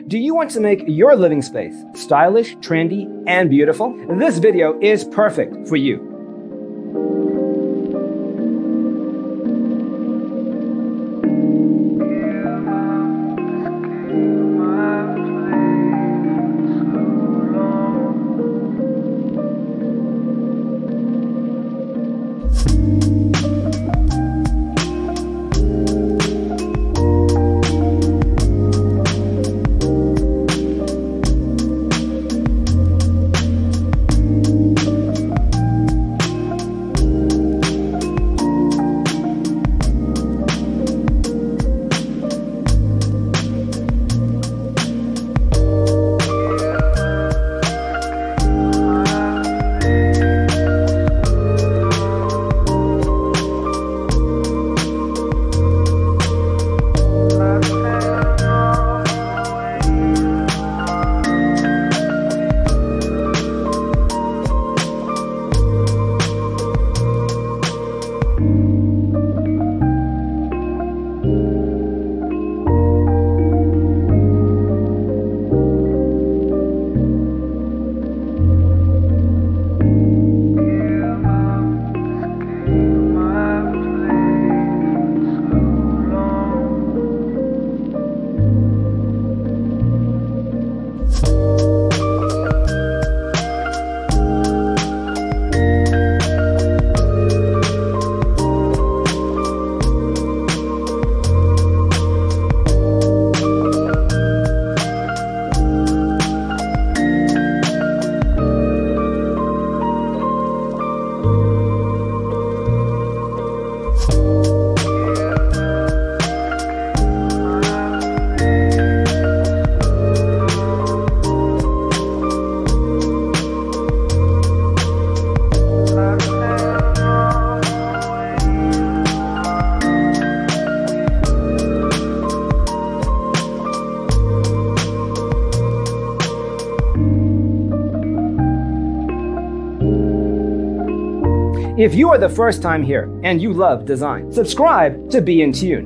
Do you want to make your living space stylish, trendy, and beautiful? This video is perfect for you. If you are the first time here and you love design, subscribe to Be in Tune.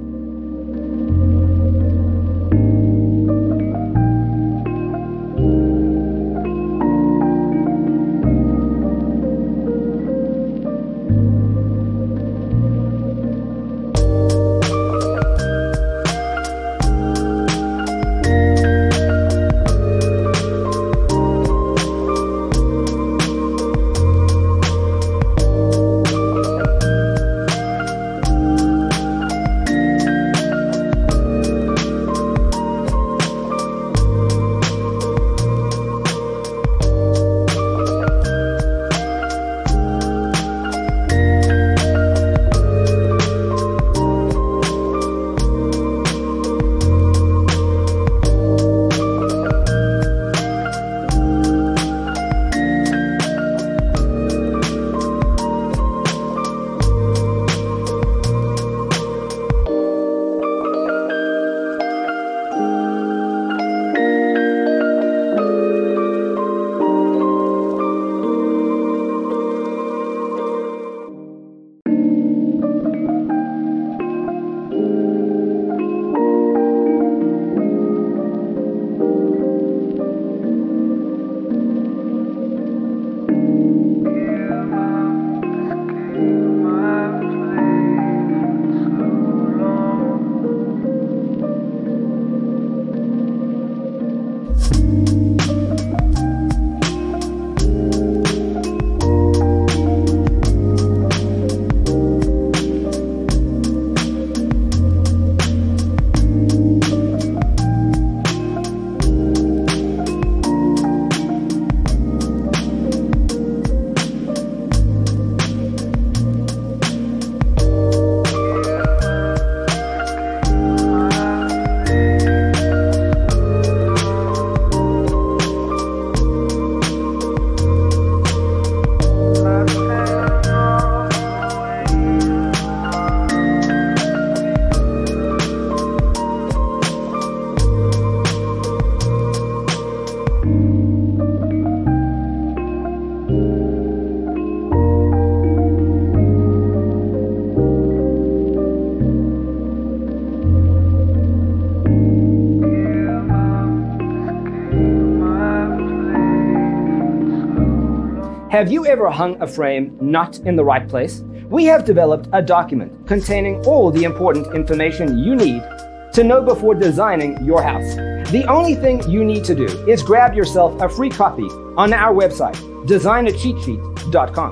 Have you ever hung a frame not in the right place? We have developed a document containing all the important information you need to know before designing your house. The only thing you need to do is grab yourself a free copy on our website, designacheatsheet.com.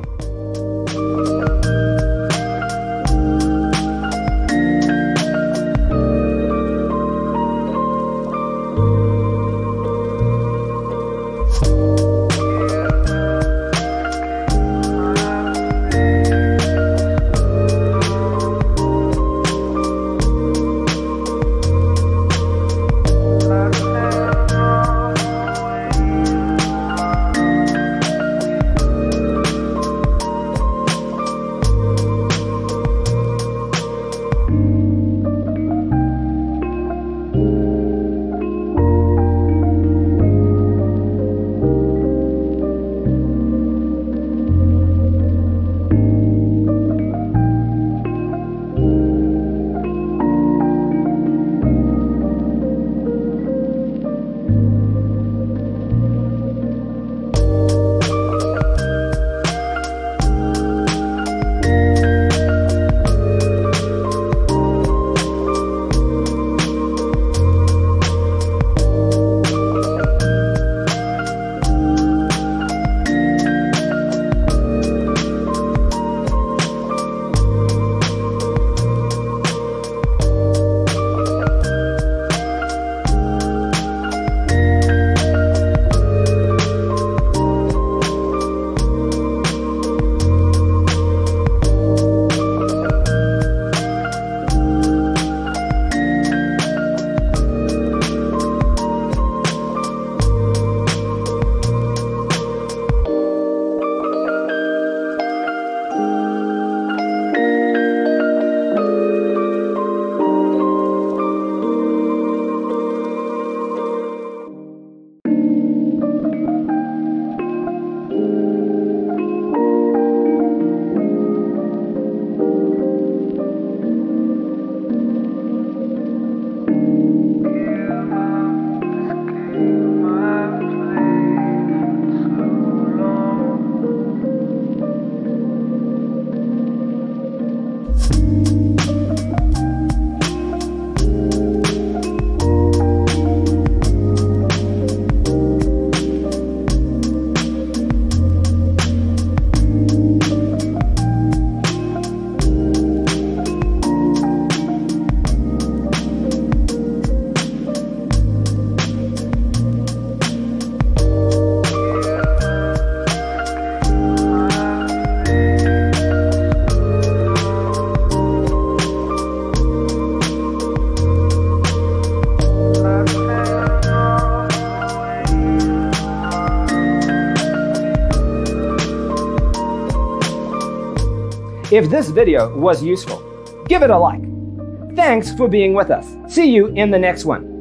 If this video was useful, give it a like. Thanks for being with us. See you in the next one.